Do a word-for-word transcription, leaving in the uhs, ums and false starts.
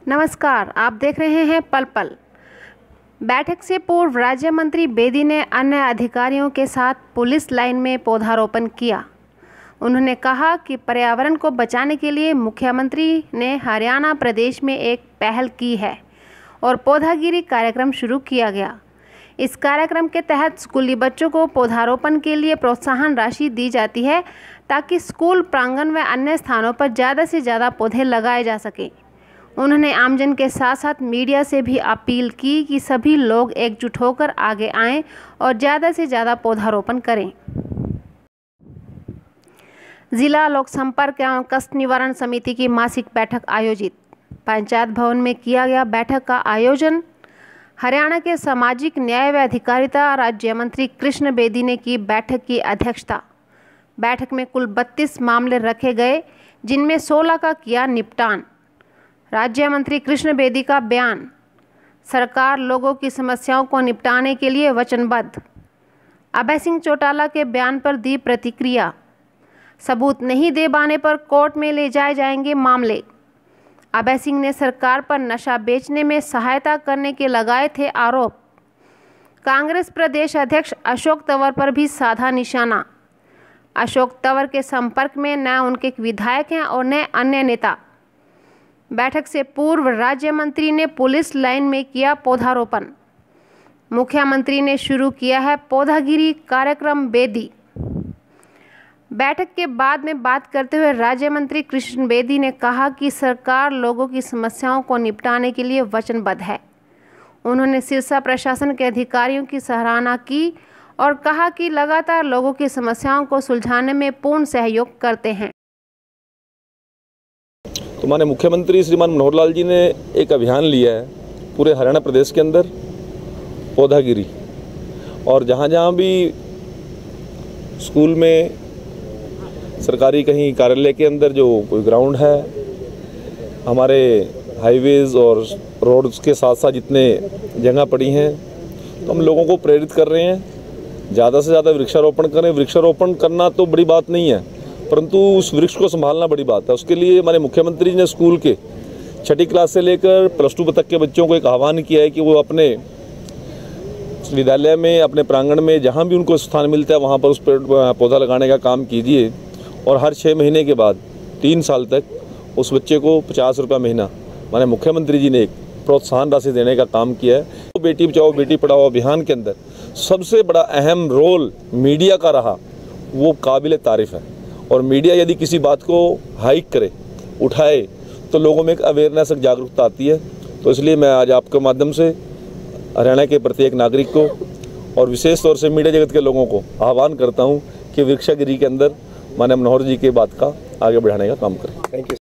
नमस्कार, आप देख रहे हैं पल पल। बैठक से पूर्व राज्य मंत्री बेदी ने अन्य अधिकारियों के साथ पुलिस लाइन में पौधारोपण किया। उन्होंने कहा कि पर्यावरण को बचाने के लिए मुख्यमंत्री ने हरियाणा प्रदेश में एक पहल की है और पौधागिरी कार्यक्रम शुरू किया गया। इस कार्यक्रम के तहत स्कूली बच्चों को पौधारोपण के लिए प्रोत्साहन राशि दी जाती है ताकि स्कूल प्रांगण व अन्य स्थानों पर ज़्यादा से ज़्यादा पौधे लगाए जा सकें। उन्होंने आमजन के साथ साथ मीडिया से भी अपील की कि सभी लोग एकजुट होकर आगे आएं और ज़्यादा से ज़्यादा पौधारोपण करें। जिला लोक संपर्क एवं कष्ट निवारण समिति की मासिक बैठक आयोजित। पंचायत भवन में किया गया बैठक का आयोजन। हरियाणा के सामाजिक न्याय व अधिकारिता राज्य मंत्री कृष्ण बेदी ने की बैठक की अध्यक्षता। बैठक में कुल बत्तीस मामले रखे गए, जिनमें सोलह का किया निपटान। राज्य मंत्री कृष्ण बेदी का बयान। सरकार लोगों की समस्याओं को निपटाने के लिए वचनबद्ध। अभय सिंह चौटाला के बयान पर दी प्रतिक्रिया। सबूत नहीं दे पाने पर कोर्ट में ले जाए जाएंगे मामले। अभय सिंह ने सरकार पर नशा बेचने में सहायता करने के लगाए थे आरोप। कांग्रेस प्रदेश अध्यक्ष अशोक तंवर पर भी साधा निशाना। अशोक तंवर के संपर्क में न उनके विधायक हैं और न अन्य नेता। बैठक से पूर्व राज्य मंत्री ने पुलिस लाइन में किया पौधारोपण। मुख्यमंत्री ने शुरू किया है पौधागिरी कार्यक्रम बेदी। बैठक के बाद में बात करते हुए राज्य मंत्री कृष्ण बेदी ने कहा कि सरकार लोगों की समस्याओं को निपटाने के लिए वचनबद्ध है। उन्होंने सिरसा प्रशासन के अधिकारियों की सराहना की और कहा कि लगातार लोगों की समस्याओं को सुलझाने में पूर्ण सहयोग करते हैं। तो माननीय मुख्यमंत्री श्रीमान मनोहर लाल जी ने एक अभियान लिया है पूरे हरियाणा प्रदेश के अंदर पौधागिरी, और जहाँ जहाँ भी स्कूल में, सरकारी कहीं कार्यालय के अंदर जो कोई ग्राउंड है, हमारे हाईवेज और रोड्स के साथ साथ जितने जगह पड़ी हैं, तो हम लोगों को प्रेरित कर रहे हैं ज़्यादा से ज़्यादा वृक्षारोपण करें। वृक्षारोपण करना तो बड़ी बात नहीं है, परंतु उस वृक्ष को संभालना बड़ी बात है। उसके लिए हमारे मुख्यमंत्री ने स्कूल के छठी क्लास से लेकर प्लस टू तक के बच्चों को एक आह्वान किया है कि वो अपने विद्यालय में, अपने प्रांगण में जहाँ भी उनको स्थान मिलता है वहाँ पर उस पेड़ पौधा लगाने का काम कीजिए, और हर छः महीने के बाद तीन साल तक उस बच्चे को पचास रुपये महीना माने मुख्यमंत्री जी ने एक प्रोत्साहन राशि देने का काम किया है। तो बेटी बचाओ बेटी पढ़ाओ अभियान के अंदर सबसे बड़ा अहम रोल मीडिया का रहा, वो काबिल तारीफ़ है। और मीडिया यदि किसी बात को हाइक करे, उठाए, तो लोगों में एक अवेयरनेस, एक जागरूकता आती है। तो इसलिए मैं आज आपके माध्यम से हरियाणा के प्रत्येक नागरिक को और विशेष तौर से मीडिया जगत के लोगों को आह्वान करता हूं कि वृक्षागिरी के अंदर माननीय मनोहर जी की बात का आगे बढ़ाने का काम करें। Thank you.